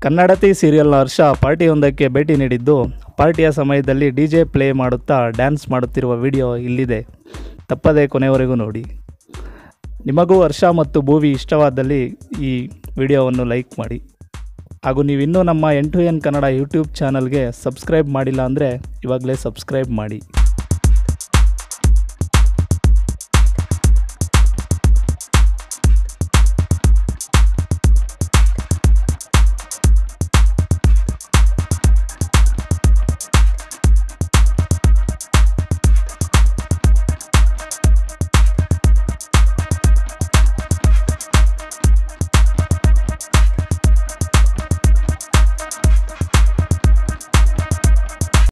ಕನ್ನಡತಿ ಸೀರಿಯಲ್ನ ಹರ್ಷ ಪಾರ್ಟಿಯೊಂದಕ್ಕೆ ಭೇಟಿ ನೀಡಿದ್ದು, ಪಾರ್ಟಿಯ ಸಮಯದಲ್ಲಿ DJ ಪ್ಲೇ ಮಾಡುತ್ತಾ ಡ್ಯಾನ್ಸ್ ಮಾಡುತ್ತಿರುವ ವಿಡಿಯೋ ಇಲ್ಲಿದೆ. ತಪ್ಪದೇ ಕೊನೆವರೆಗೂ ನೋಡಿ. ನಿಮಗೂ ಹರ್ಷ ಮತ್ತು ಭೂವಿ ಇಷ್ಟವಾದಲ್ಲಿ ಈ ವಿಡಿಯೋವನ್ನು ಲೈಕ್ ಮಾಡಿ. ಹಾಗೂ ನೀವಿನ್ನೂ ನಮ್ಮ N2N ಕನ್ನಡ ಯೂಟ್ಯೂಬ್ ಚಾನಲ್ಗೆ ಸಬ್ಸ್ಕ್ರೈಬ್ ಮಾಡಿಲ್ಲ ಅಂದರೆ ಇವಾಗಲೇ ಸಬ್ಸ್ಕ್ರೈಬ್ ಮಾಡಿ.